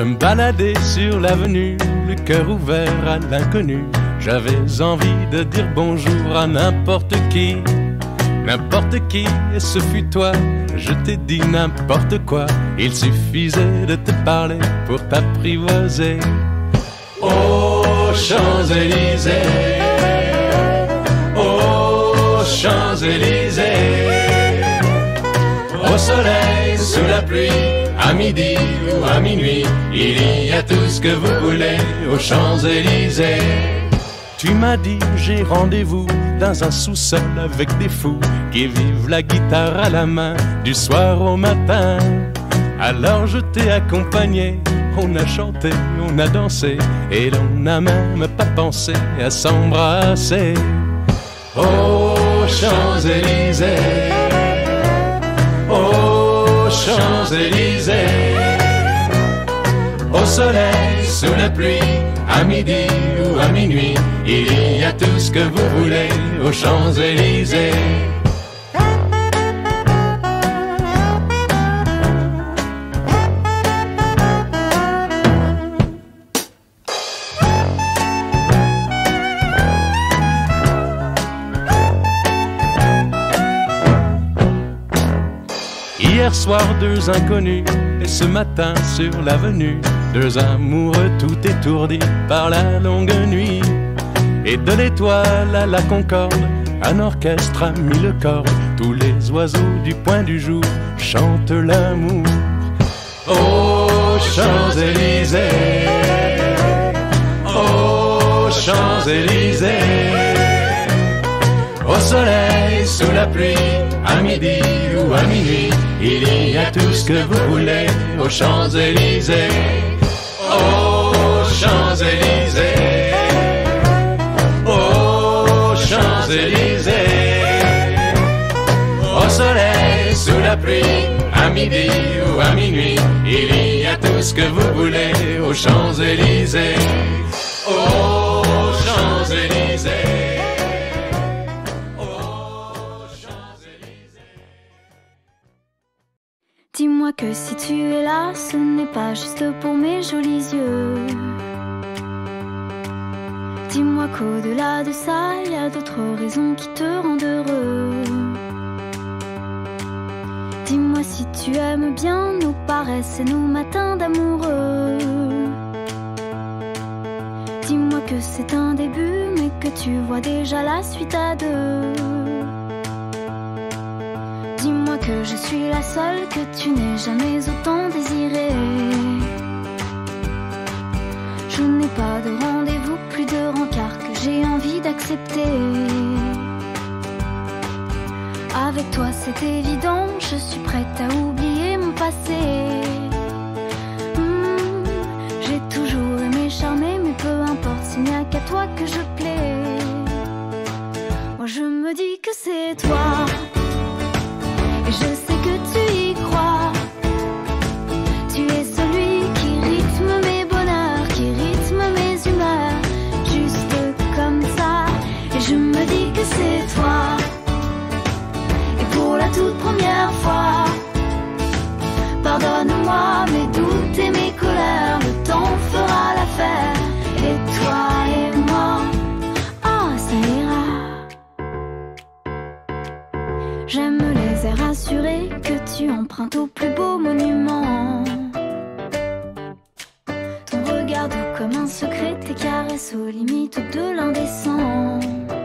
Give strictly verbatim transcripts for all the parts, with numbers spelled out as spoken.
me baladais sur l'avenue, le cœur ouvert à l'inconnu. J'avais envie de dire bonjour à n'importe qui, n'importe qui, et ce fut toi. Je t'ai dit n'importe quoi, il suffisait de te parler pour t'apprivoiser. Aux Champs-Élysées, aux Champs-Élysées, au soleil, sous la pluie, à midi ou à minuit, il y a tout ce que vous voulez aux Champs-Élysées. Tu m'as dit j'ai rendez-vous dans un sous-sol avec des fous qui vivent la guitare à la main du soir au matin. Alors je t'ai accompagné, on a chanté, on a dansé et l'on n'a même pas pensé à s'embrasser. Aux Champs-Élysées, aux Champs-Élysées, au soleil, sous la pluie, à midi ou à minuit, il y a tout ce que vous voulez aux Champs-Élysées. Hier soir, deux inconnus, et ce matin sur l'avenue, deux amoureux tout étourdis par la longue nuit. Et de l'étoile à la Concorde, un orchestre a mis le corps. Tous les oiseaux du point du jour chantent l'amour. Aux Champs-Élysées, aux Champs-Élysées, au soleil, sous la pluie, à midi ou à minuit, il y a tout ce que vous voulez aux Champs-Élysées. Aux Champs-Élysées, aux Champs-Élysées, au soleil, sous la pluie, à midi ou à minuit, il y a tout ce que vous voulez aux Champs-Élysées. Aux Champs-Élysées. Dis-moi que si tu es là, ce n'est pas juste pour mes jolis yeux. Dis-moi qu'au-delà de ça, il y a d'autres raisons qui te rendent heureux. Dis-moi si tu aimes bien nos paresses et nos matins d'amoureux. Dis-moi que c'est un début, mais que tu vois déjà la suite à deux. Dis-moi que je suis la seule que tu n'aies jamais autant désirée. Je n'ai pas de rendez-vous, plus de rencard que j'ai envie d'accepter. Avec toi c'est évident, je suis prête à oublier mon passé. Mmh, j'ai toujours aimé charmer, mais peu importe, s'il n'y a qu'à toi que je plais. Moi je me dis que c'est toi. Et je sais que tu y crois. Tu es celui qui rythme mes bonheurs, qui rythme mes humeurs, juste comme ça. Et je me dis que c'est toi. Et pour la toute première fois, pardonne-moi mes doutes et mes colères, le temps fera l'affaire. Et toi et moi, oh ça ira. J'aime les airs assurés que tu empruntes au plus beau monument. Ton regard doux comme un secret, tes caresses aux limites de l'indécent.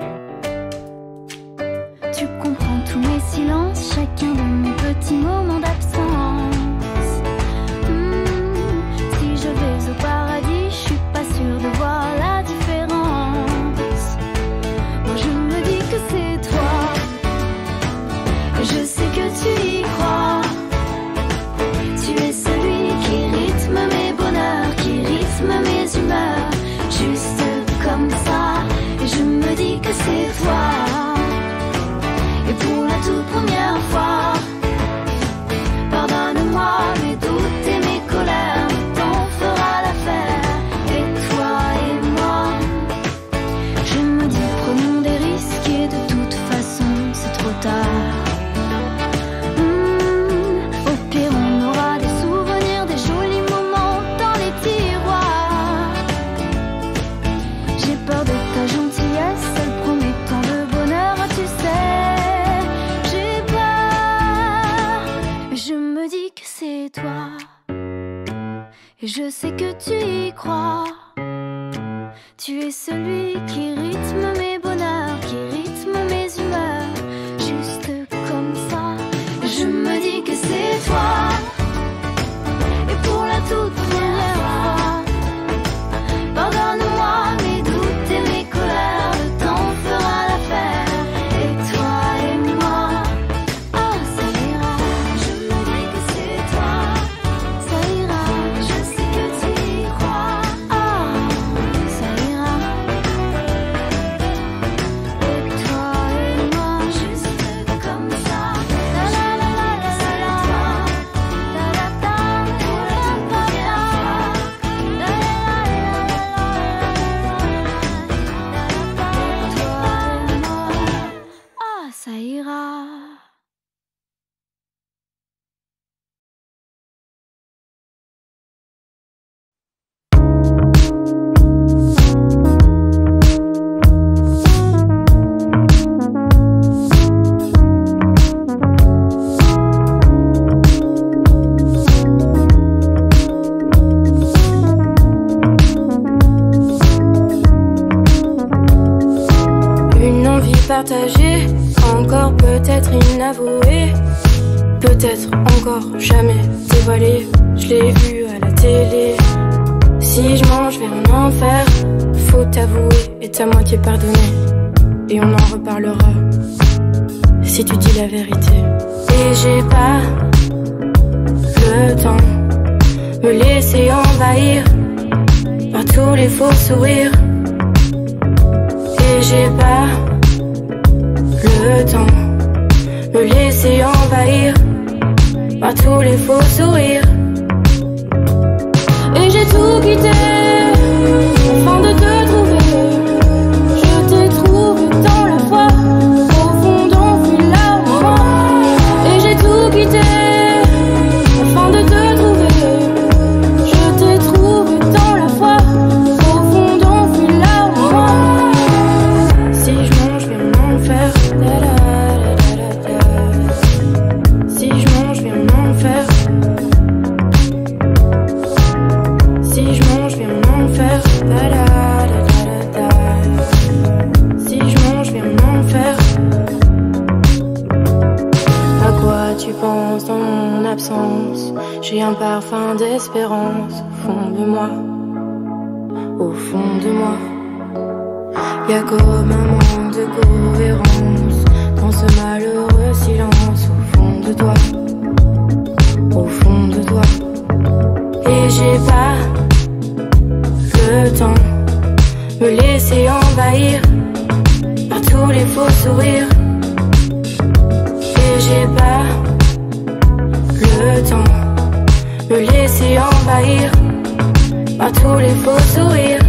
Tu comprends tous mes silences, chacun de mes petits moments d'absence. Mmh, si je vais au paradis, je suis pas sûre de voir la différence. Moi je me dis que c'est toi. Je sais que tu y crois. Tu es celui qui rythme mes bonheurs, qui rythme mes humeurs, juste comme ça. Et je me dis que c'est toi. Et pour la toute première fois, pardonne-moi mes doutes et mes colères, le temps fera l'affaire. Et toi et moi, je me dis prenons des risques et de toute façon c'est trop tard. Mmh, au pire on aura des souvenirs, des jolis moments dans les Je sais que tu y crois. Tu es celui qui rythme mes bonheurs, qui rythme mes humeurs, juste comme ça. Je me dis que c'est toi. Et pour la toute première fois, pardonne-moi mes doutes et mes colères, le temps fera l'affaire. Et toi et moi, ah ça ira. Je me dis que c'est toi, ça ira. Je sais que tu y crois, ah ça ira. Et toi et moi, juste comme ça. La la la la la la la. La la la pour la toute première fois. La la la la la la. Toi et moi, ah ça ira. Une envie partagée, encore peut-être inavouée, peut-être encore jamais dévoilée. Je l'ai vu à la télé. Si je mange vers un enfer, faut t'avouer et ta moitié pardonner. Et on en reparlera si tu dis la vérité. Et j'ai pas le temps me laisser envahir par tous les faux sourires. Et j'ai pas le temps me laisser envahir par tous les faux sourires. Et j'ai tout quitté afin de te trouver. Je t'ai trouvé dans la foi, au fond d'enfouis là en moi. Et j'ai tout quitté afin de te trouver. Je t'ai trouvé dans la foi, au fond d'enfouis là en moi. Si je mange, je vais m'en faire. Da, da, da, da, da. Si je mange, je vais m'en faire. Si je mange, je vais m'en faire. Da, da, da, da, da. Si je mange, je vais m'en faire. À quoi tu penses dans mon absence? J'ai un parfum d'espérance au fond de moi. Au fond de moi. Y'a comme un manque de cohérence dans ce malheureux silence au fond de toi. Au fond de toi. Et j'ai pas le temps me laisser envahir par tous les faux sourires. Et j'ai pas le temps me laisser envahir par tous les faux sourires.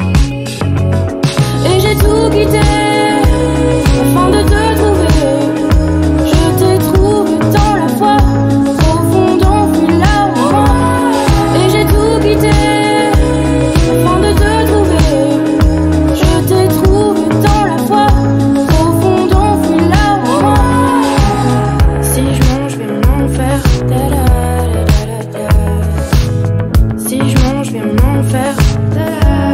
Et j'ai tout quitté afin de te trouver. Je t'ai trouvé dans la foi, au fond d'enfouis là en moi. Et j'ai tout quitté afin de te trouver. Je t'ai trouvé dans la foi, au fond d'enfouis là en moi. Si je mange, je vais m'en faire. Da, da, da, da, da. Si je mange, je vais m'en faire. Da, da.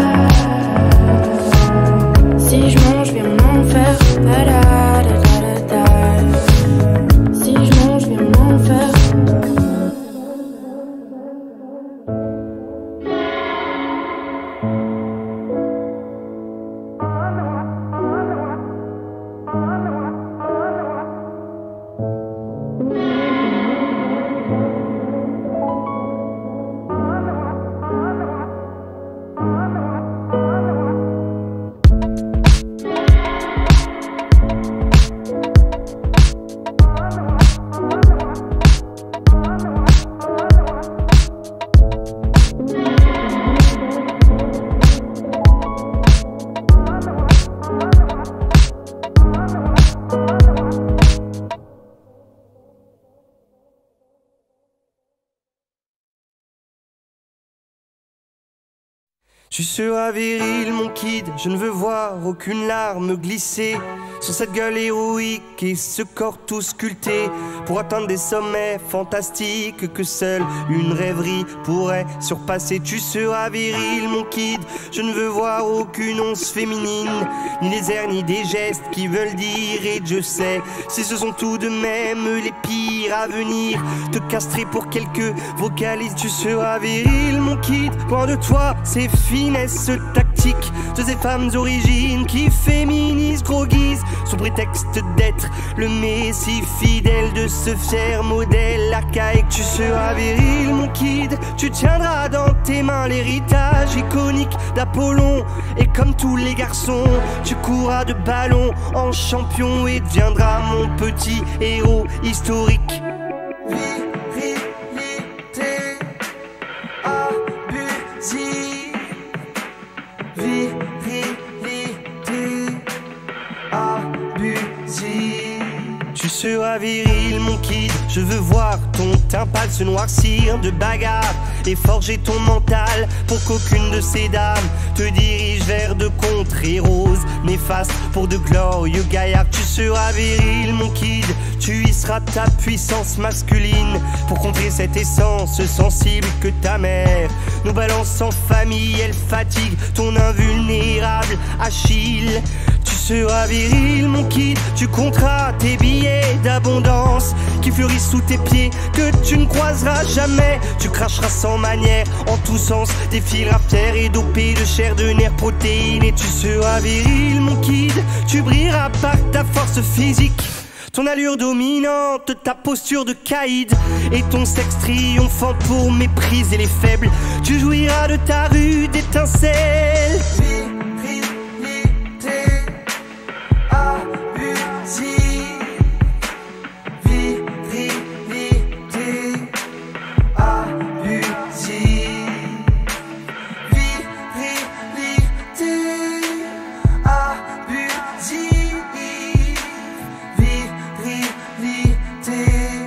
Si je mange, je vais m'en faire. Da, da, da, da, da. Si je mange, je vais m'en faire. Tu seras viril, mon kid, je ne veux voir aucune larme glisser sur cette gueule héroïque et ce corps tout sculpté pour atteindre des sommets fantastiques que seule une rêverie pourrait surpasser. Tu seras viril mon kid, je ne veux voir aucune once féminine, ni les airs ni des gestes qui veulent dire. Et je sais, si ce sont tout de même les pires à venir, te castrer pour quelques vocalises. Tu seras viril mon kid, loin de toi ces finesses tactiques de ces femmes origines qui féminisent, groguisent sous prétexte d'être le messie fidèle de ce fier modèle archaïque. Tu seras viril mon kid, tu tiendras dans tes mains l'héritage iconique d'Apollon, et comme tous les garçons tu courras de ballon en champion et deviendras mon petit héros historique. Virilité abusive, virilité abusive. Tu seras viril mon kid, je veux voir ton teint pâle se noircir de bagarre et forger ton mental pour qu'aucune de ces dames te dirige vers de contrées roses néfastes pour de glorieux gaillards. Tu seras viril mon kid, tu y seras ta puissance masculine pour contrer cette essence sensible que ta mère nous balance en famille. Elle fatigue ton invulnérable Achille. Tu seras viril mon kid, tu compteras tes billets d'abondance qui fleurissent sous tes pieds que tu ne croiseras jamais. Tu cracheras sans manière en tous sens, défileras fier et dopé de chair, de nerfs, protéines. Et tu seras viril mon kid, tu brilleras par ta force physique, ton allure dominante, ta posture de caïd et ton sexe triomphant pour mépriser les faibles. Tu jouiras de ta rude étincelle. Virilité abusive, virilité abusive, virilité abusive, virilité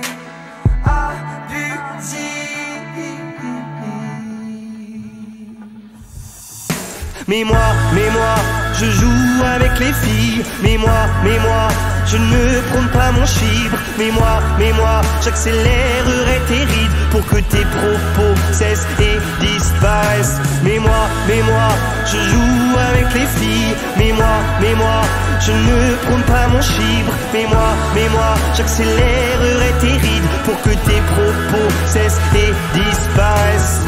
abusive. Mais moi, mais moi, je joue avec les filles. Mais moi, mais moi, je ne prône pas mon chibre. Mais moi, mais moi, j'accélérerai tes rides pour que tes propos cessent et disparaissent. Mais moi, mais moi, je joue avec les filles. Mais moi, mais moi, je ne prône pas mon chibre. Mais moi, mais moi, j'accélérerai tes rides pour que tes propos cessent et disparaissent.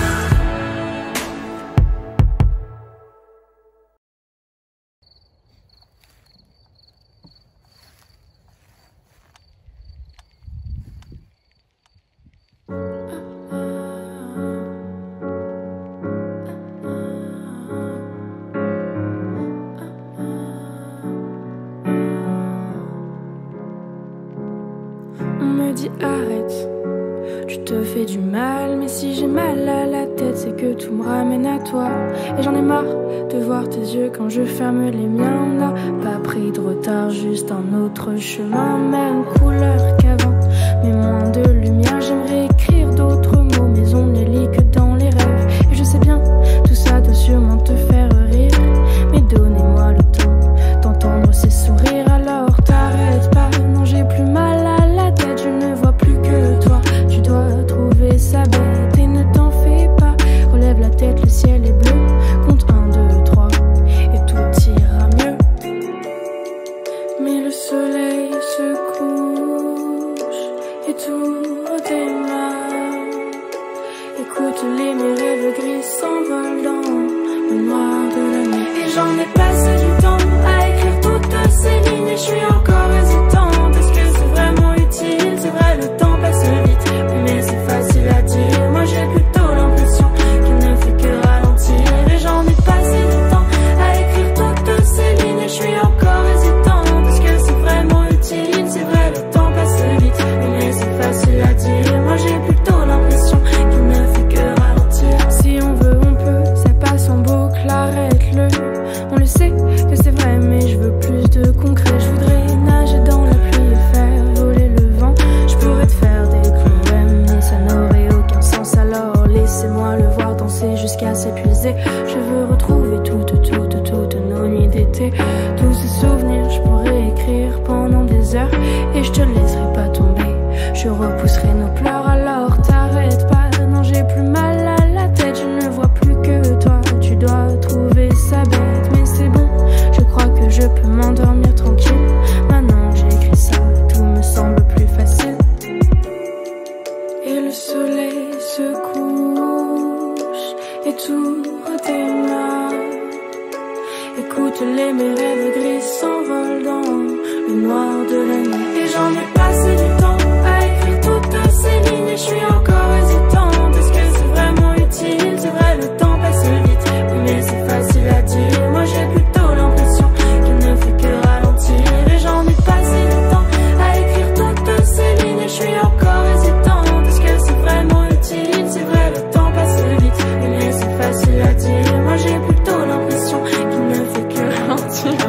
On me dit arrête, tu te fais du mal, mais si j'ai mal à la tête, c'est que tout me ramène à toi. Et j'en ai marre de voir tes yeux quand je ferme les miens. On n'a pas pris de retard, juste un autre chemin, même couleur qu'avant, mais moins de lumière. J'aimerais écrire d'autres mots, mais on ne les lit que dans les rêves. Et je sais bien, tout ça doit sûrement te faire rire, mais donnez-moi le temps d'entendre ces sourires. Alors t'arrêtes pas, non j'ai plus mal à la tête, je ne vois plus que toi. Tu dois trouver ça bête et ne t'en fais pas. Relève la tête, le ciel est bleu. Compte un, deux, trois et tout ira mieux. Mais le soleil se couche et tout redémarre. Écoute les mes rêves gris s'envolent dans le noir de la nuit. Et j'en ai passé du temps à écrire toutes ces lignes et je suis encore hésitante. Est-ce que c'est vraiment utile? C'est vrai, le temps passe vite, mais c'est facile à dire. Moi j'ai plutôt l'impression qu'il ne fait que ralentir. Et j'en ai passé du temps à écrire toutes ces lignes et je suis encore hésitante. Est-ce que c'est vraiment utile? C'est vrai, le temps passe vite, mais c'est facile à dire. Moi j'ai plutôt l'impression qu'il ne fait que ralentir. Si on veut on peut, ça passe en boucle, arrête-le. On le sait que c'est vrai, mais je veux plus de concret. Je voudrais noir de la nuit. Et j'en ai passé du temps à écrire toutes ces lignes. Et je suis encore hésitante. Est-ce que c'est vraiment utile? C'est vrai, le temps passe vite. Oui, mais c'est facile à dire. Moi j'ai plutôt l'impression qu'il ne fait que ralentir. Et j'en ai passé du temps à écrire toutes ces lignes. Et je suis encore hésitante. Est-ce que c'est vraiment utile? C'est vrai, le temps passe vite. Oui, mais c'est facile à dire. Moi j'ai plutôt l'impression qu'il ne fait que ralentir.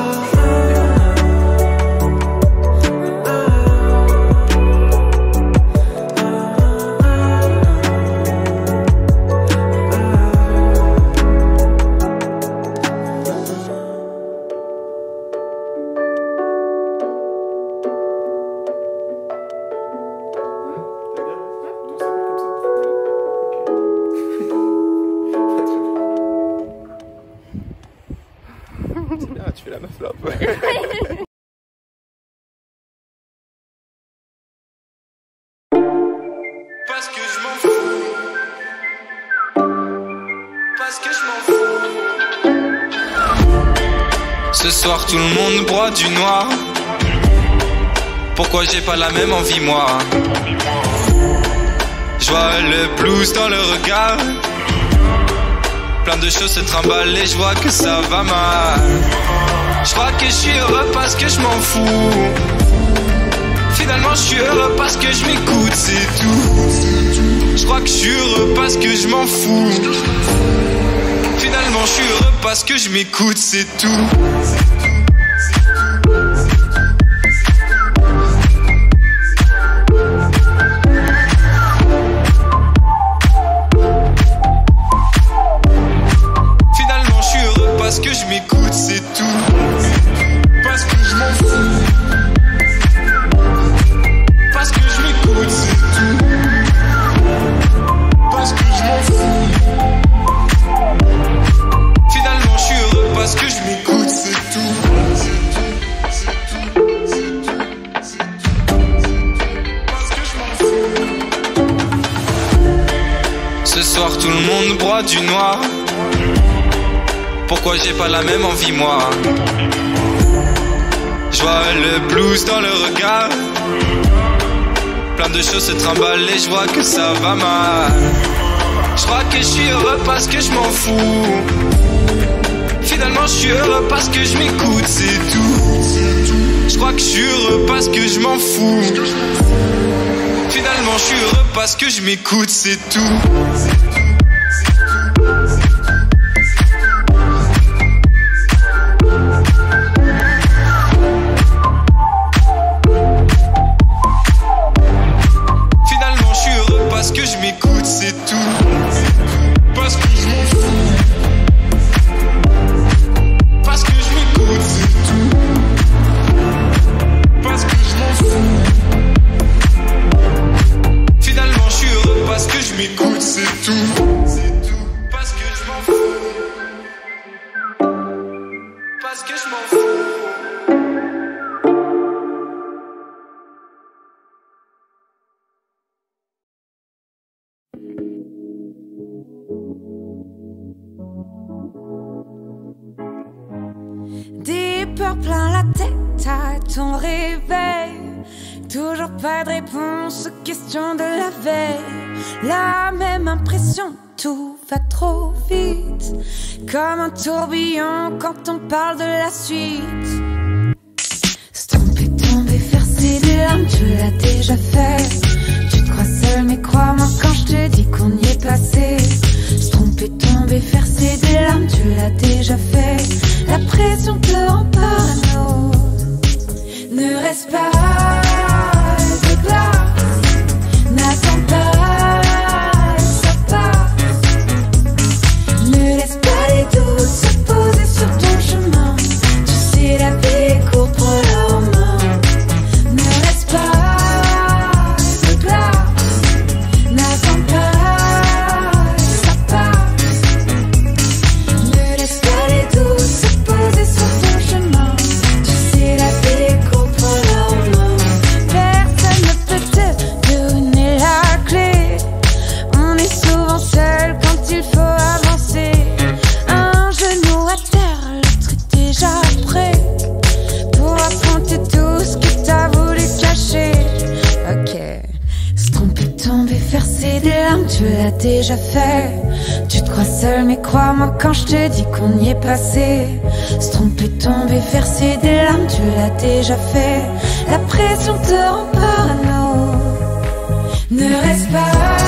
Tu fais la meuf là. Parce que je m'en fous. Parce que je m'en fous. Ce soir tout le monde boit du noir. Pourquoi j'ai pas la même envie moi? Je vois le blues dans le regard. Plein de choses se trimballent et je vois que ça va mal. Je crois que je suis heureux parce que je m'en fous. Finalement je suis heureux parce que je m'écoute, c'est tout. Je crois que je suis heureux parce que je m'en fous. Finalement je suis heureux parce que je m'écoute, c'est tout. Parce que je m'écoute, c'est tout. Parce que je m'en fous. Parce que je m'écoute, c'est tout. Parce que je m'en fous. Finalement, je suis heureux parce que je m'écoute, c'est tout. Parce que je m'en fous. Ce soir, tout le monde boit du noir. Pourquoi j'ai pas la même envie moi? Je vois le blues dans le regard. Plein de choses se trimballent et je vois que ça va mal. Je crois que je suis heureux parce que je m'en fous. Finalement je suis heureux parce que je m'écoute, c'est tout. Je crois que je suis heureux parce que je m'en fous. Finalement je suis heureux parce que je m'écoute, c'est tout. Parce que je m'écoute, c'est tout. Parce que je m'en fous. Parce que je m'écoute, c'est tout. Parce que je m'en fous. Finalement je suis heureux parce que je m'écoute, c'est tout. C'est tout. Parce que je m'en fous. Parce que je m'en fous. Des peurs plein la tête à ton réveil. Toujours pas de réponse aux questions de la veille. La même impression, tout va trop vite. Comme un tourbillon quand on parle de la suite. Se tromper, tomber, verser des larmes, tu l'as déjà fait. Tu te crois seul mais crois-moi quand je te dis qu'on y est passé. Se tromper, tomber, verser des larmes, tu l'as déjà fait. La pression te rend parano. Ne reste pas de glace, n'attends pas, ça passe. Ne laisse pas les doutes se poser sur ton chemin. Tu sais la vie est courte, prends-la en main. Ne reste pas de glace, n'attends pas, ça passe. Ne laisse pas les doutes se poser sur ton chemin. Tu sais la vie est courte, prends-la en main. tu l'as déjà fait. Tu te crois seul, mais crois-moi quand je te dis qu'on y est passé. Se tromper, tomber, verser des larmes, tu l'as déjà fait. La pression te rend parano. Ne reste pas.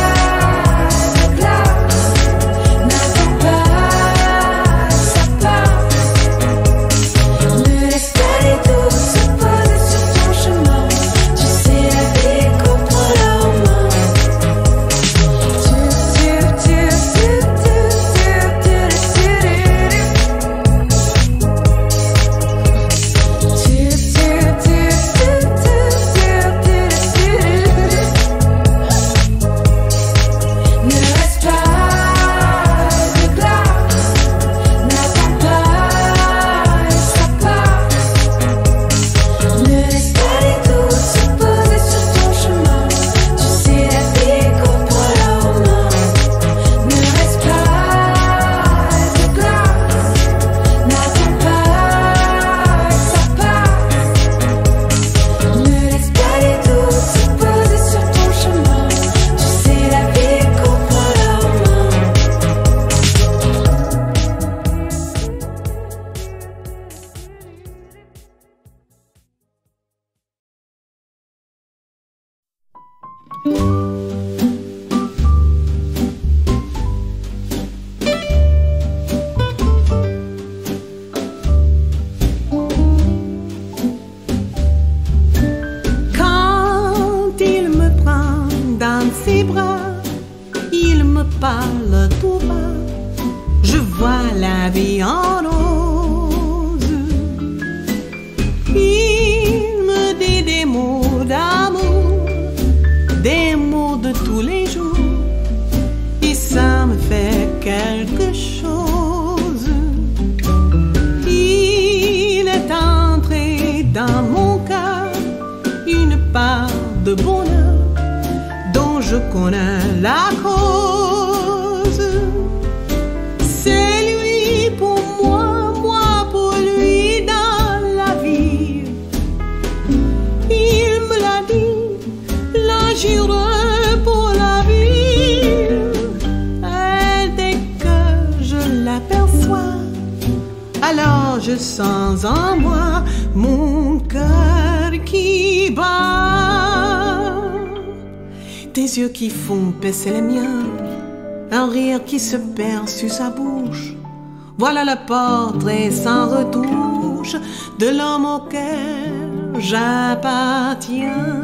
Parle tout bas, je vois la vie en rose. Il me dit des mots d'amour, des mots de tous les jours, et ça me fait quelque chose. Il est entré dans mon cœur une part de bonheur dont je connais la cause. C'est lui pour moi, moi pour lui dans la vie. Il me l'a dit, l'a juré pour la vie. Et dès que je l'aperçois, alors je sens en moi mon cœur qui bat. Des yeux qui font baisser les miens, un rire qui se perd sur sa bouche. Voilà le portrait sans retouche de l'homme auquel j'appartiens.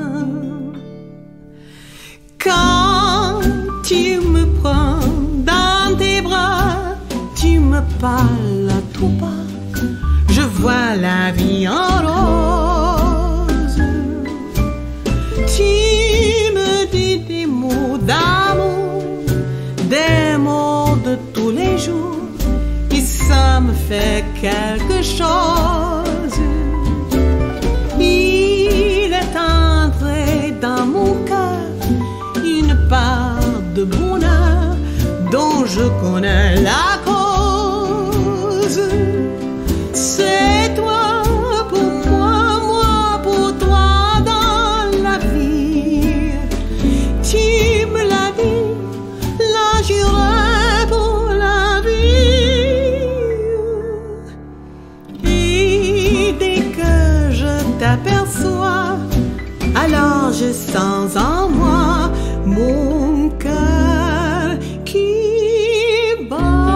Quand tu me prends dans tes bras, tu me parles à tout bas, je vois la vie en rose. Tu me dis des mots d'amour, des mots de tous les jours, et ça me fait quelque chose. Il est entré dans mon cœur une part de bonheur dont je connais la cause. C'est toi pour moi, moi pour toi dans la vie. Tu me l'as dit, là j'irai pour la vie. Et dès que je t'aperçois, alors je sens en moi mon cœur qui bat.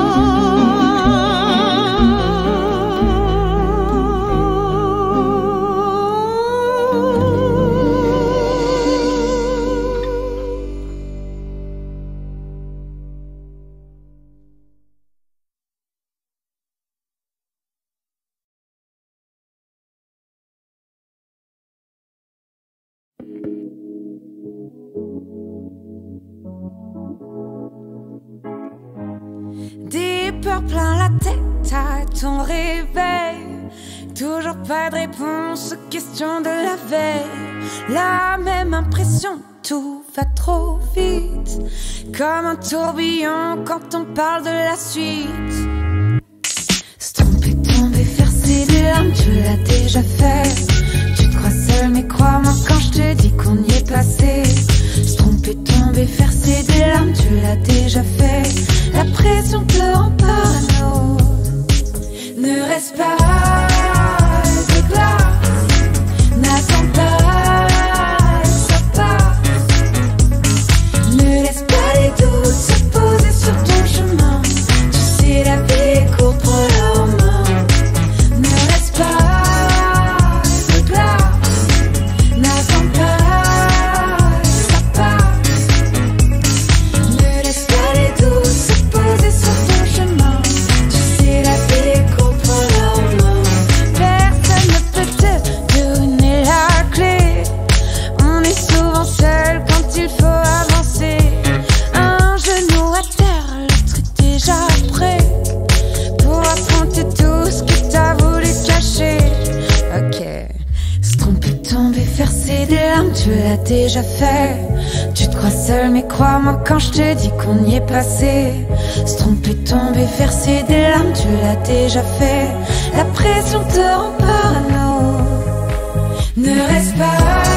Des peurs plein la tête à ton réveil. Toujours pas de réponse aux questions de la veille. La même impression, tout va trop vite, comme un tourbillon quand on parle de la suite. Se tromper, tomber, verser des larmes, tu l'as déjà fait. Tu te crois seul, mais crois-moi quand je te dis qu'on y est passé. Se tromper, tomber, verser des larmes, tomber, verser des larmes, tu l'as déjà fait. Tu te crois seul, mais crois-moi quand je te dis qu'on y est passé. Se tromper, tomber, verser des larmes, tu l'as déjà fait. La pression te rend parano. Ne reste pas.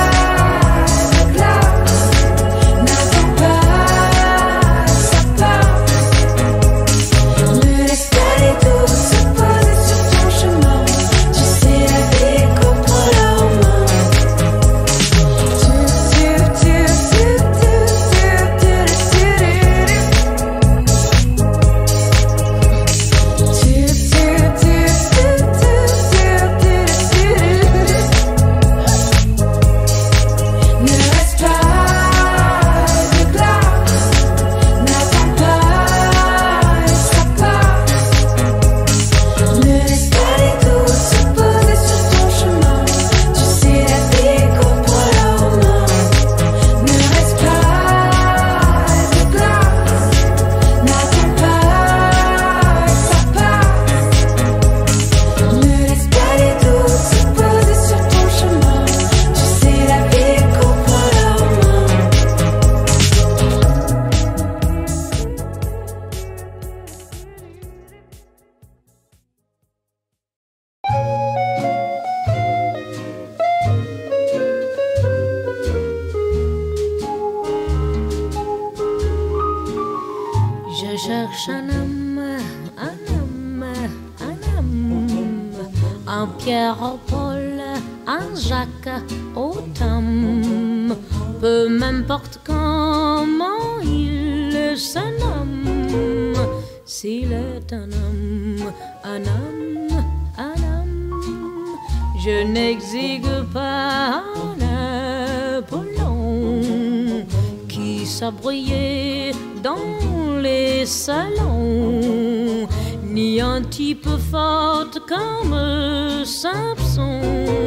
cherche un homme, un homme, un homme, un Pierre au Paul, un Jacques au Tom, peu m'importe comment il se nomme, s'il est un homme, un homme, un homme, je n'exigue pas un Apollon qui s'abreuillait dans les salons, ni un type fort comme Samson,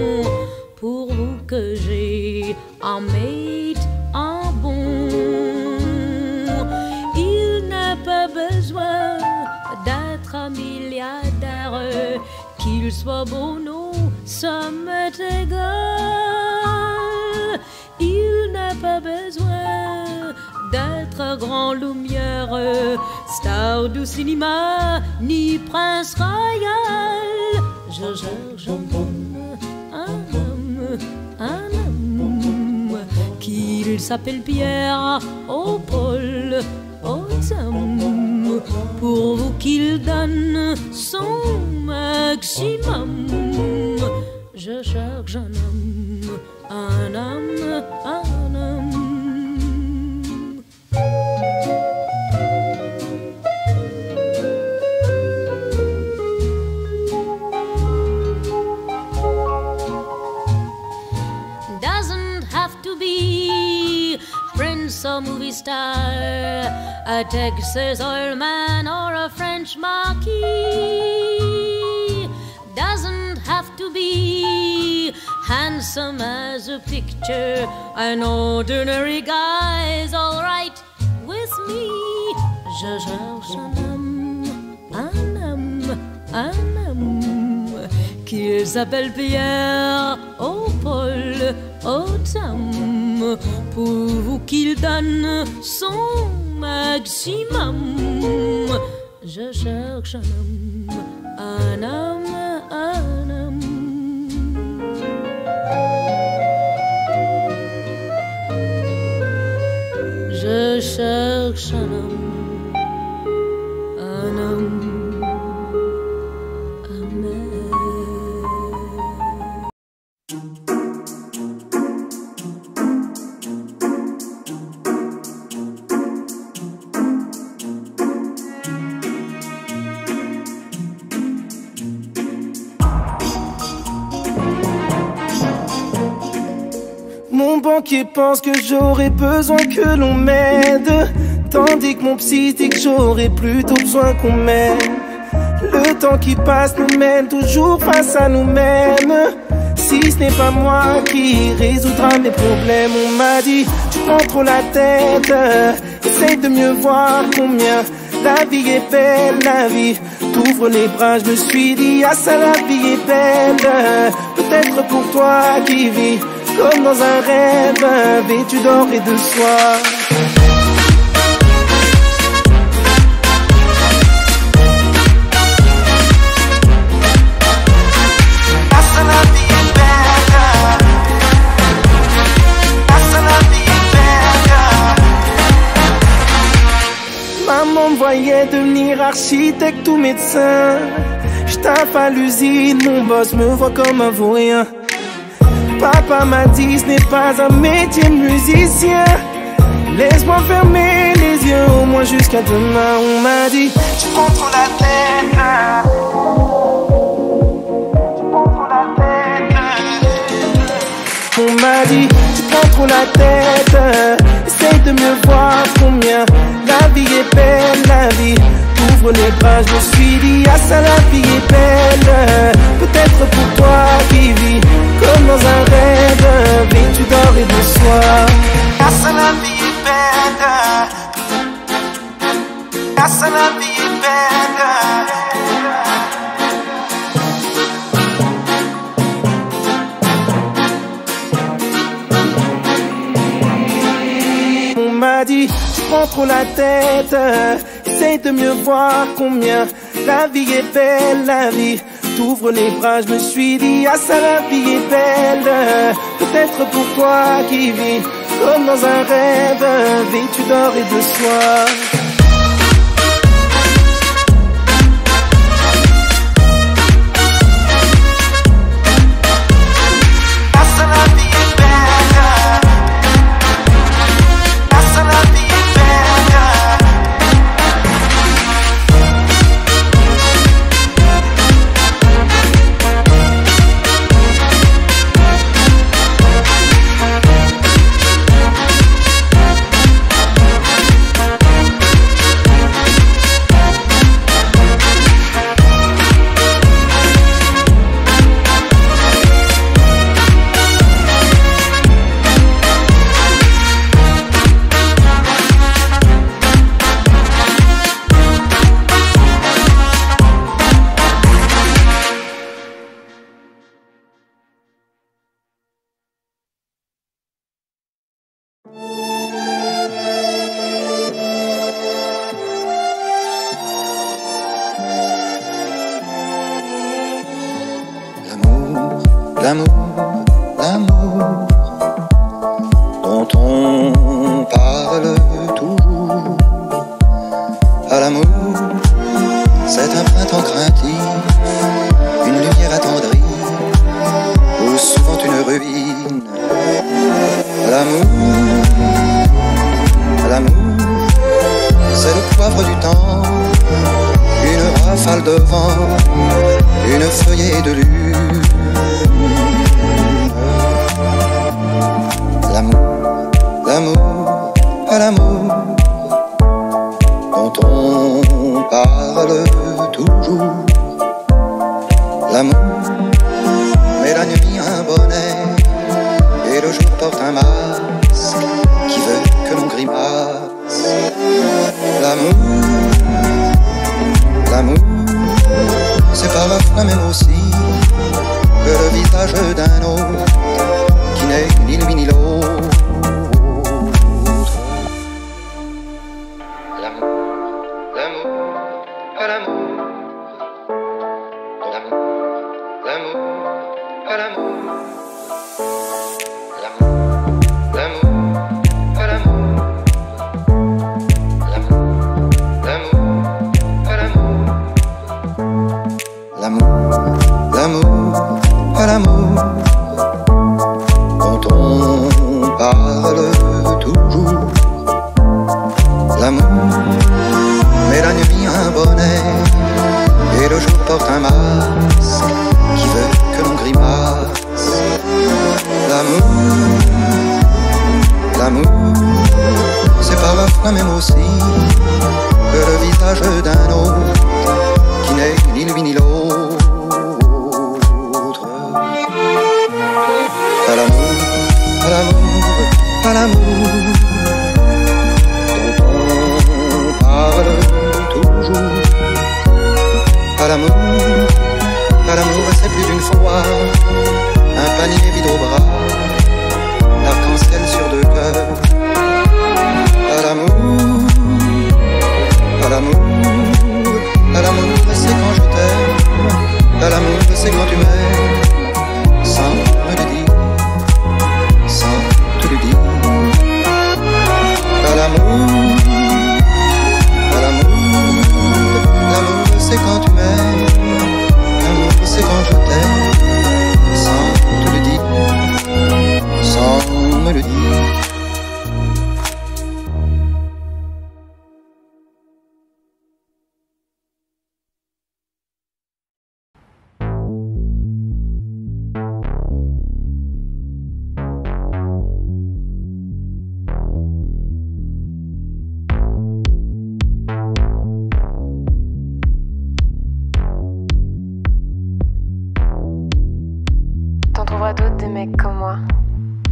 pourvu que j'ai un mate, un bon. Il n'a pas besoin d'être un milliardaire, qu'il soit beau, non, ça m'est égal. Il n'a pas besoin d'être grand lumière, star du cinéma, ni prince royal. Je cherche un homme, un homme, un homme, qu'il s'appelle Pierre au Paul, au Tom, pour qu'il donne son maximum. Je cherche un homme, un homme, un homme. Doesn't have to be Prince or movie star, a Texas oil man or a French marquis. Doesn't have to be handsome as a picture, an ordinary guy's all right with me. Je cherche un homme, un homme, un homme, qui s'appelle Pierre au Paul, au Tom, pour qu'il donne son maximum. Je cherche un homme, un homme, un homme. Je cherche un homme, un homme, un homme. Mon banquier pense que j'aurais besoin que l'on m'aide, tandis que mon psy dit que j'aurais plutôt besoin qu'on m'aide. Le temps qui passe nous mène toujours face à nous-mêmes. Si ce n'est pas moi qui résoudra mes problèmes, on m'a dit tu prends trop la tête, essaye de mieux voir combien la vie est belle, la vie t'ouvre les bras. Je me suis dit ah ça, la vie est belle, peut-être pour toi qui vis comme dans un rêve, vêtu d'or et de soie. Maman me voyait devenir architecte ou médecin. J'taffe à l'usine, mon boss me voit comme un vaurien. Papa m'a dit ce n'est pas un métier de musicien. Laisse-moi fermer les yeux au moins jusqu'à demain. On m'a dit tu prends trop la tête. Tu prends trop la tête. On m'a dit tu prends trop la tête. Essaye de mieux voir combien la vie est belle, la vie. Ouvre les bras, je me suis dit ah ça la vie est belle. Peut-être pour toi qui vis comme dans un rêve, vêtu d'or et de soie. Ah ça la vie est belle. Ah ça la vie est belle. On m'a dit tu prends trop la tête. Essaye de mieux voir combien la vie est belle, la vie. T'ouvres les bras, je me suis dit ah ça la vie est belle. Peut-être pour toi qui vis comme dans un rêve, vêtu d'or et de soie. L'amour, l'amour dont on parle toujours. À l'amour, c'est un printemps craintif, une lumière attendrie, ou souvent une ruine. L'amour, l'amour, c'est le poivre du temps, une rafale de vent, une feuillée de lune. L'amour, l'amour, à l'amour dont on parle toujours. L'amour met la nuit un bonnet et le jour porte un masque qui veut que l'on grimace. L'amour, l'amour, c'est parfois même aussi que le visage d'un autre qui n'est ni lui ni l'autre. L'amour, l'amour, à l'amour, l'amour, l'amour, à l'amour, l'amour, l'amour, à l'amour, l'amour, l'amour, à l'amour, l'amour, l'amour, à l'amour dont on parle toujours. L'amour met la nuit un bonnet et le jour porte un masque qui veut que l'on grimace. L'amour, l'amour, c'est parfois même aussi que le visage d'un autre qui n'est ni lui ni l'autre. À l'amour, à l'amour, à l'amour dont on parle toujours. À l'amour, à l'amour, c'est plus d'une fois un panier vide au bras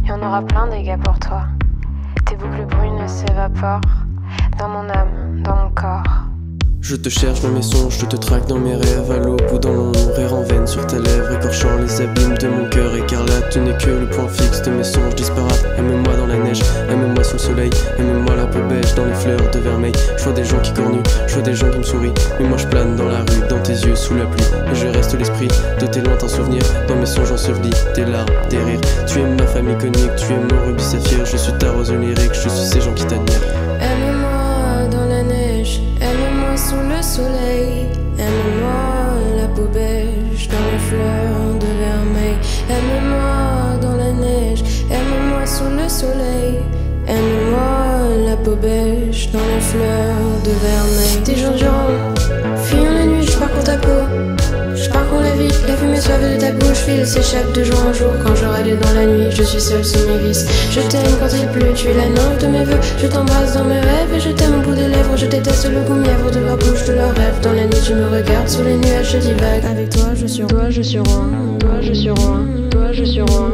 Et on aura plein de dégâts pour toi. Tes boucles brunes s'évaporent dans mon âme, dans mon corps. Je te cherche dans mes songes, je te traque dans mes rêves, à l'aube ou dans l'ombre, rire en veine sur tes lèvres, écorchant les abîmes de mon cœur écarlate. Tu n'es que le point fixe de mes songes disparates. Aime-moi dans la neige, aime-moi sous le soleil, aime-moi la peau beige dans les fleurs de vermeil. Je vois des gens qui cornuent, je vois des gens qui me sourient, mais moi je plane dans la rue, dans tes yeux sous la pluie. Et je reste l'esprit de tes lointains souvenirs, dans mes songes ensevelis, tes larmes, tes rires. Tu es ma femme iconique, tu es mon rubis saphir, je suis ta rose lyrique, je suis ces gens qui t'admirent. Aime-moi dans la neige, aime-moi sous le soleil, aime-moi la peau beige dans les fleurs de vermeil. Aime-moi dans la neige, aime-moi sous le soleil, aime-moi la peau beige dans les fleurs de vermeil. Des jours durant, fuyant la nuit, je parcours ta peau, je parcours la vie, la fumée suave de ta bouche file, s'échappe de jour en jour. Quand je râle dans la nuit, je suis seule sous mes vices. Je t'aime quand il pleut, tu es la nymphe de mes vœux. Je t'embrasse dans mes rêves et je t'aime au bout des lèvres. Je déteste le goût mièvre de leur bouche, de leurs rêves. Dans la nuit, tu me regardes, sous les nuages, je divague. Avec toi, je suis roi, je suis roi, toi, je suis roi, toi, je suis roi.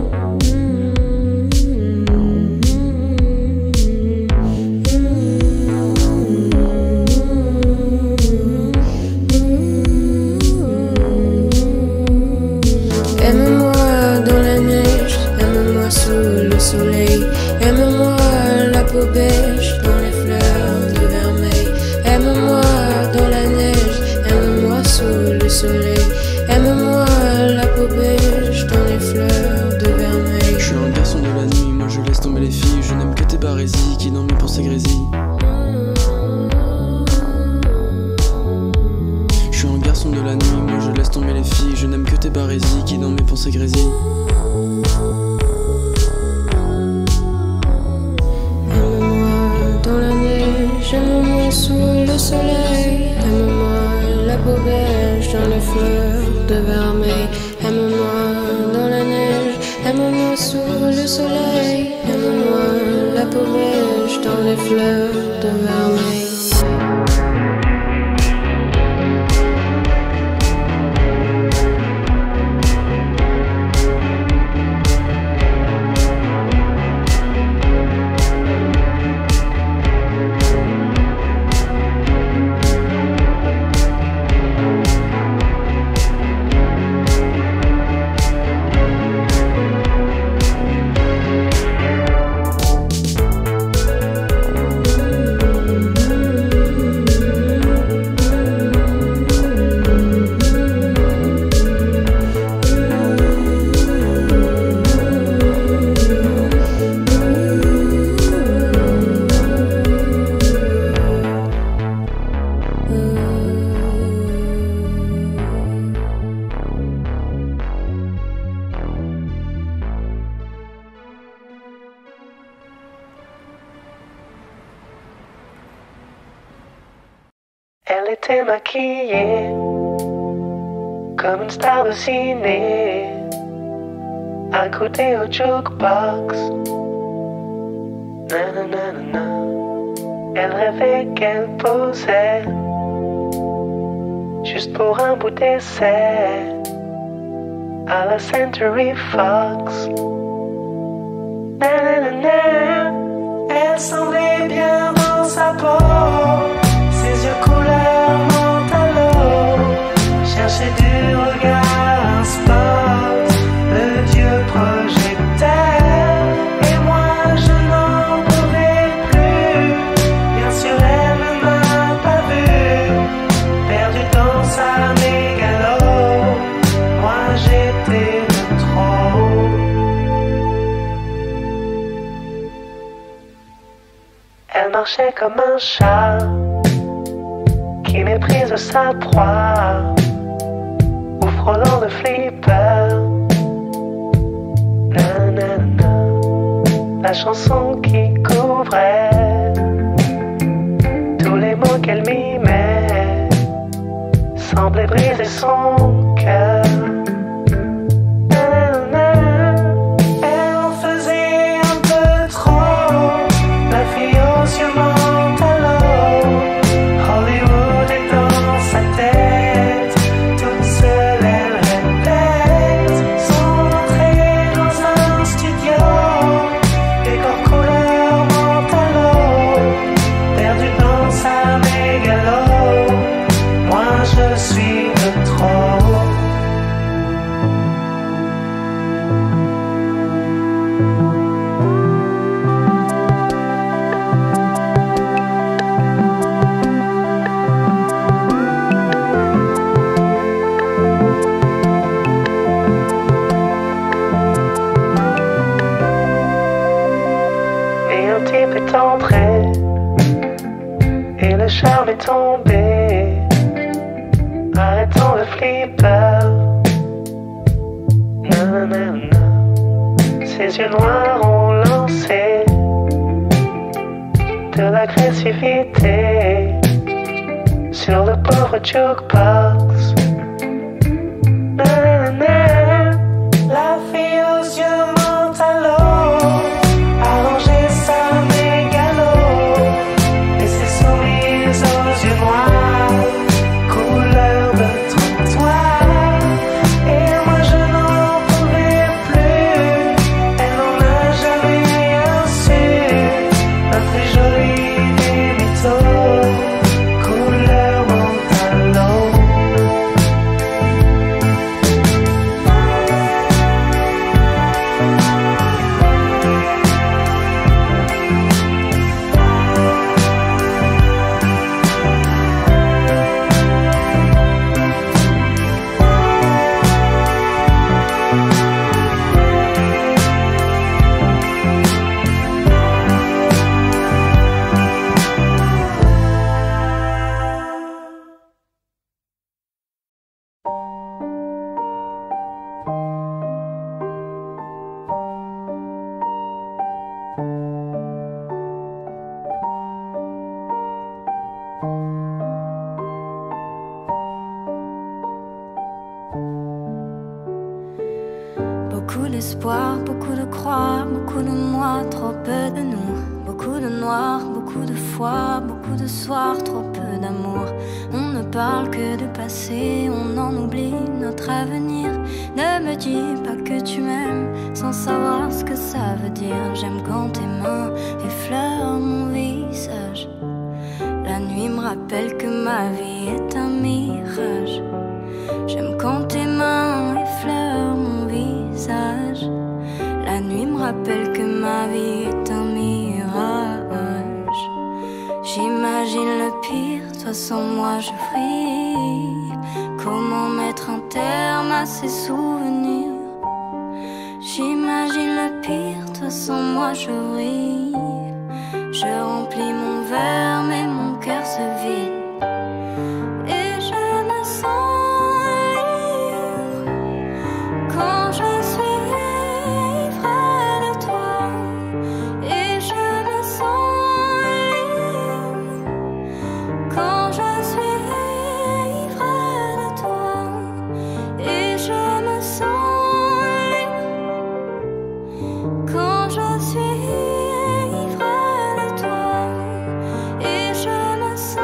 Soleil, aime-moi la peau beige dans les fleurs de vermeil. Aime-moi dans la neige, aime-moi sous le soleil. Aime-moi la peau beige dans les fleurs de vermeil. Je suis un garçon de la nuit, moi je laisse tomber les filles. Je n'aime que tes barésies qui dans mes pensées grésillent. Je suis un garçon de la nuit, moi je laisse tomber les filles. Je n'aime que tes barésies qui dans mes pensées grésillent. Aime-moi sous le soleil, aime-moi la peau beige dans les fleurs de vermeil. Aime-moi dans la neige, aime-moi sous le soleil, aime-moi la peau beige dans les fleurs de vermeil. Elle était maquillée comme une star de ciné, à côté au jukebox. Nanana. Elle rêvait qu'elle posait juste pour un bout d'essai à la Century Fox. Nanana. Elle semblait bien dans sa peau, ses yeux couleur mentalo, cherchait du regard un spot, le dieu projecteur. Et moi je n'en pouvais plus, bien sûr elle ne m'a pas vu, perdu dans sa mégalo, moi j'étais de trop. Elle marchait comme un chat qui méprise sa proie, ou frôlant le flipper. Nanana. La chanson qui couvrait tous les mots qu'elle mimait semblait briser son cœur. Nanana. Elle en faisait un peu trop, la fille aux yeux mentalo. Hollywood est dans sa tête, toute seule elle répète son entrée dans un studio. le charme est tombé. Arrêtons le flipper. Nanana. Ses yeux noirs ont lancé de l'agressivité sur le pauvre jukebox. Nanana. La fille aux yeux mentalo a rangé sa mégalo et ses sourires aux yeux noirs, couleur de trottoir. Et moi je n'en pouvais plus, elle n'en a jamais rien su. La plus jolie des mythos, couleur mentalo. Beaucoup d'espoir, beaucoup de croire, beaucoup de moi, trop peu de nous. Beaucoup de noir, beaucoup de foi, beaucoup de soirs, trop peu d'amour. On ne parle que de passé, on en oublie notre avenir. Ne me dis pas que tu m'aimes sans savoir ce que ça veut dire. J'aime quand tes mains effleurent mon visage. La nuit me rappelle que ma vie est un mirage. J'aime quand tes mains effleurent mon visage. La nuit me rappelle que ma vie est un mirage. J'imagine le pire, toi sans moi je fris. Comment mettre un terme à ces souvenirs? J'imagine le pire, toi sans moi je ris. Je remplis mon verre mais mon cœur se vide. Et je me sens quand je suis ivre de toi. Et je me sens libre quand je suis ivre de toi. Et je me sens libre quand je suis ivre de toi. Et je me sens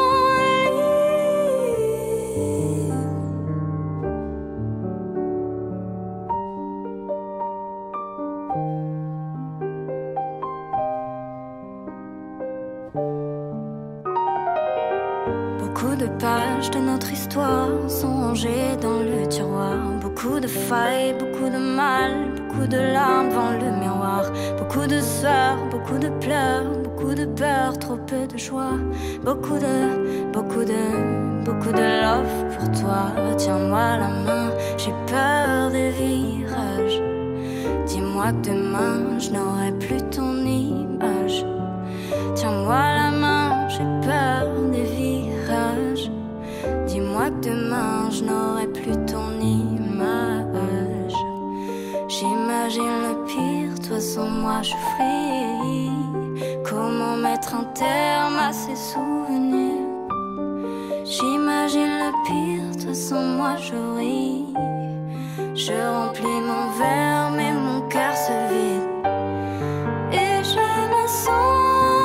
Beaucoup de pages de notre histoire sont rangées dans le tiroir. Beaucoup de failles, beaucoup de mal, beaucoup de larmes devant le miroir. Beaucoup de sueur, beaucoup de pleurs, beaucoup de peur, trop peu de joie. Beaucoup de, beaucoup de, beaucoup de love pour toi. Tiens-moi la main, j'ai peur des virages. Dis-moi que demain je n'aurai plus ton image. Tiens-moi la main, j'ai peur des virages. Dis-moi que demain je n'aurai plus ton image. J'imagine le pire, toi sans moi je fris. Comment mettre un terme à ces souvenirs? J'imagine le pire, toi sans moi je ris. Je remplis mon verre mais mon cœur se vide. Et je me sens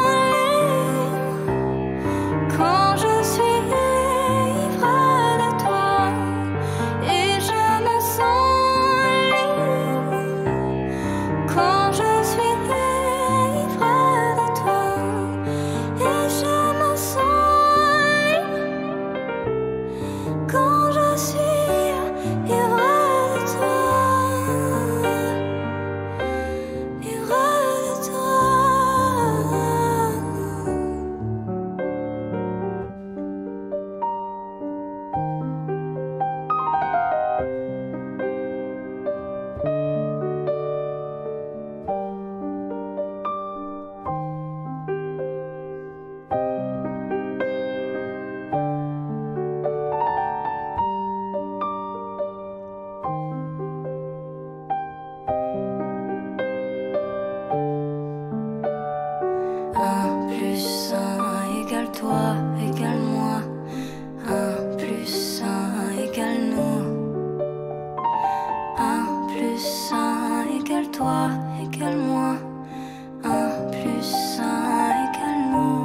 quand je suis ivre de toi. Et je me sens libre quand je suis ivre de toi. Et je me sens libre quand je suis ivre de toi. égale moi. Un plus un égale nous.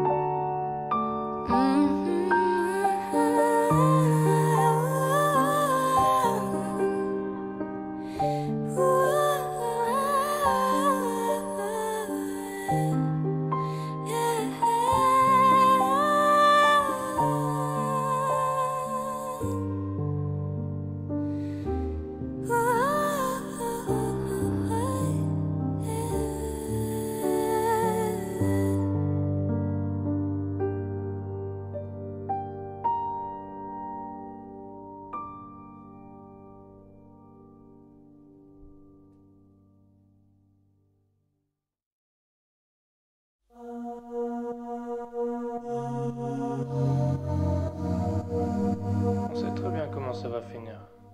On sait très bien comment ça va finir.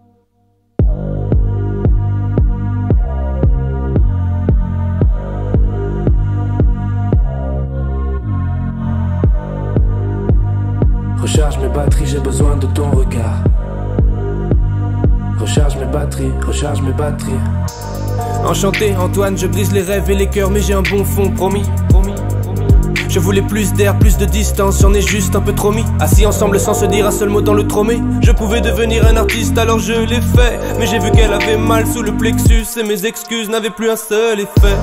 Recharge mes batteries, j'ai besoin de ton regard. Recharge mes batteries, recharge mes batteries. Enchanté Antoine, je brise les rêves et les cœurs, mais j'ai un bon fond, promis, promis. Je voulais plus d'air, plus de distance, j'en ai juste un peu trop mis. Assis ensemble sans se dire un seul mot dans le tromé. Je pouvais devenir un artiste alors je l'ai fait. Mais j'ai vu qu'elle avait mal sous le plexus et mes excuses n'avaient plus un seul effet.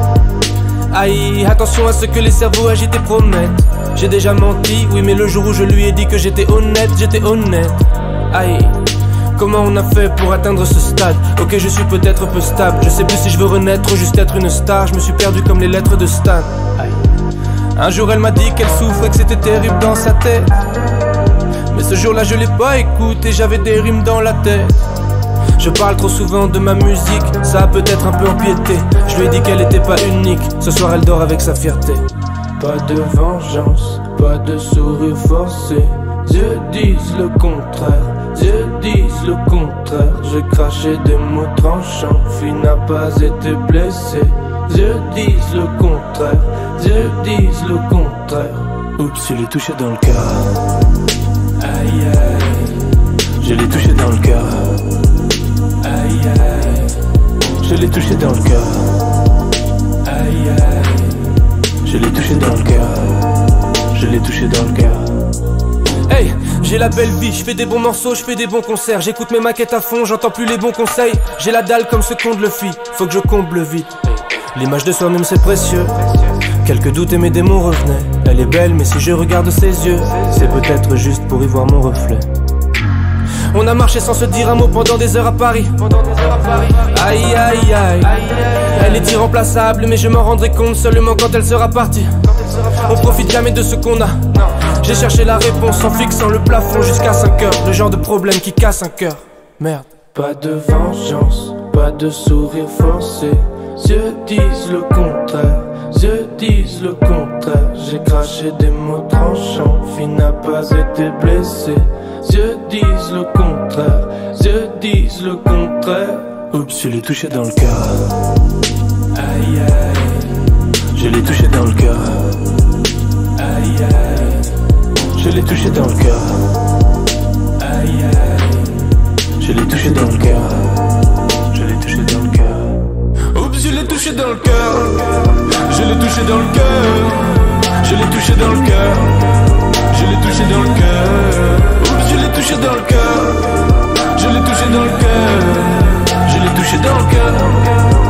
Aïe, attention à ce que les cerveaux agités promettent. J'ai déjà menti, oui mais le jour où je lui ai dit que j'étais honnête, j'étais honnête. Aïe, comment on a fait pour atteindre ce stade? Ok, je suis peut-être peu stable, je sais plus si je veux renaître ou juste être une star. Je me suis perdu comme les lettres de Stan. Aïe. Un jour elle m'a dit qu'elle souffrait, que c'était terrible dans sa tête. Mais ce jour-là je l'ai pas écouté, j'avais des rimes dans la tête. Je parle trop souvent de ma musique, ça a peut-être un peu empiété. Je lui ai dit qu'elle était pas unique, ce soir elle dort avec sa fierté. Pas de vengeance, pas de sourire forcé. Dieu dise le contraire, Dieu dise le contraire. J'ai craché des mots tranchants, fille n'a pas été blessée. Dieu dise le contraire, Dieu dise le contraire. Oups, je l'ai touché dans le cœur. Aïe aïe, je l'ai touché dans le cœur. Aïe aïe, je l'ai touché dans le cœur. Aïe aïe, je l'ai touché dans le cœur. Je l'ai touché dans le cœur. Hey, j'ai la belle vie, je fais des bons morceaux, je fais des bons concerts. J'écoute mes maquettes à fond, j'entends plus les bons conseils. J'ai la dalle comme ce qu'on le fit, faut que je comble vite. L'image de soi-même c'est précieux. Quelques doutes et mes démons revenaient. Elle est belle mais si je regarde ses yeux, c'est peut-être juste pour y voir mon reflet. On a marché sans se dire un mot pendant des heures à Paris. Aïe aïe aïe, elle est irremplaçable mais je m'en rendrai compte seulement quand elle sera partie. On profite jamais de ce qu'on a. J'ai cherché la réponse en fixant le plafond jusqu'à cinq heures. Le genre de problème qui casse un cœur. Merde. Pas de vengeance, pas de sourire forcé. Dieu dise le contraire, Dieu dise le contraire. J'ai craché des mots tranchants, fille n'a pas été blessée. Dieu dise le contraire, Dieu dise le contraire. Oups, je l'ai touché dans le cœur. Aïe aïe, je l'ai touché dans le cœur. Aïe aïe, je l'ai touché dans le cœur. Aïe aïe, je l'ai touché dans le cœur. Je l'ai touché dans le cœur. Oups, je l'ai touché dans le cœur. Je l'ai touché dans le cœur. Je l'ai touché dans le cœur. Je l'ai touché dans le cœur. Oups, je l'ai touché dans le cœur. Je l'ai touché dans le cœur. Je l'ai touché dans le cœur.